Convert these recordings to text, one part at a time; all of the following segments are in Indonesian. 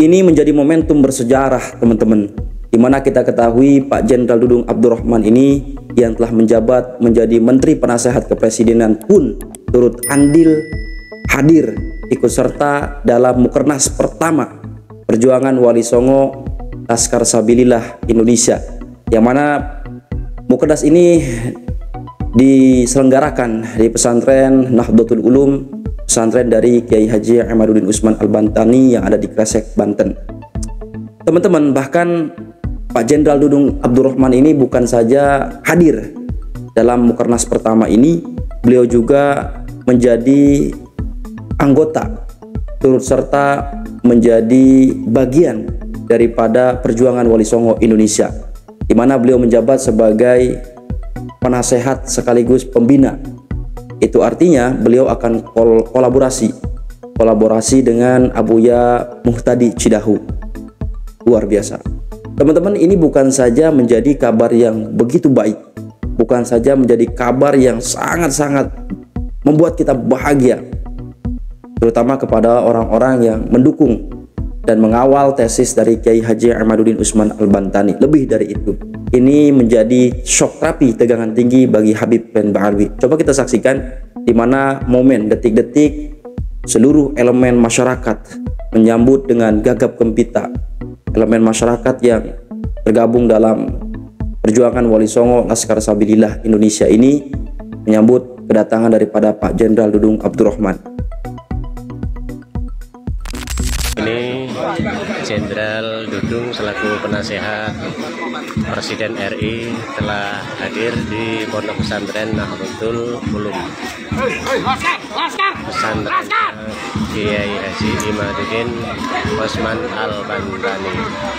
Ini menjadi momentum bersejarah, teman-teman, di mana kita ketahui Pak Jenderal Dudung Abdurrahman ini yang telah menjabat menjadi Menteri Penasehat Kepresidenan pun turut andil hadir ikut serta dalam Mukernas pertama perjuangan Wali Songo Laskar Sabilillah Indonesia, yang mana Mukernas ini diselenggarakan di pesantren Nahdlatul Ulum, pesantren dari Kiai Haji Imaduddin Usman Al-Bantani yang ada di Kresek, Banten. Teman-teman, bahkan Pak Jenderal Dudung Abdurrahman ini bukan saja hadir dalam Mukernas pertama ini, beliau juga menjadi anggota turut serta menjadi bagian daripada perjuangan Wali Songo Indonesia, di mana beliau menjabat sebagai penasehat sekaligus pembina. Itu artinya beliau akan kolaborasi dengan Abuya Muhtadi Cidahu. Luar biasa. Teman-teman, ini bukan saja menjadi kabar yang begitu baik, bukan saja menjadi kabar yang sangat-sangat membuat kita bahagia, terutama kepada orang-orang yang mendukung dan mengawal tesis dari Kiai Haji Imaduddin Usman Al-Bantani. Lebih dari itu, ini menjadi shock terapi tegangan tinggi bagi Habib Plen Ba'alwi. Coba kita saksikan di mana momen detik-detik seluruh elemen masyarakat menyambut dengan gagap gempita. Elemen masyarakat yang tergabung dalam perjuangan Wali Songo Laskar Sabilillah Indonesia ini menyambut kedatangan daripada Pak Jenderal Dudung Abdurrahman. Ini Jenderal Dudung selaku penasehat Presiden RI telah hadir di Pondok Pesantren Nahdlatul Ulum, pesantren Kiai Haji Imaduddin Usman Al-Bantani.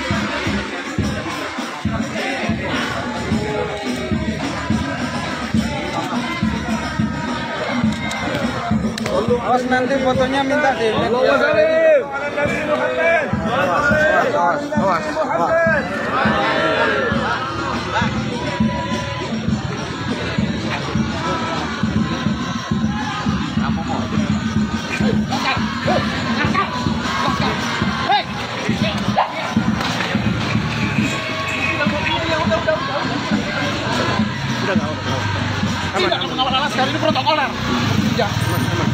Awas, nanti fotonya minta di awas. Sekarang ini protokoler. Ya, aman.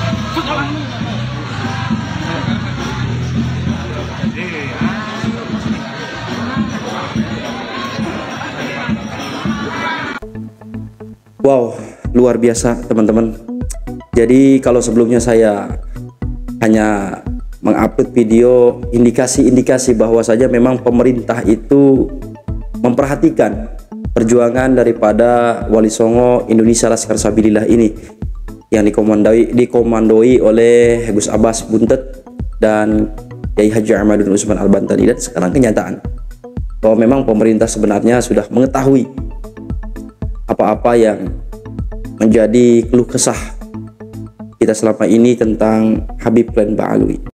Wow, luar biasa, teman-teman. Jadi kalau sebelumnya saya hanya mengupload video indikasi-indikasi bahwa saja memang pemerintah itu memperhatikan perjuangan daripada Wali Songo Indonesia Laskar Sabilillah ini yang dikomandoi oleh Gus Abbas Buntet dan Kiai Haji Imaduddin Usman Al-Bantani, dan sekarang kenyataan bahwa memang pemerintah sebenarnya sudah mengetahui apa-apa yang menjadi keluh kesah kita selama ini tentang Habib Plen Ba'alwi.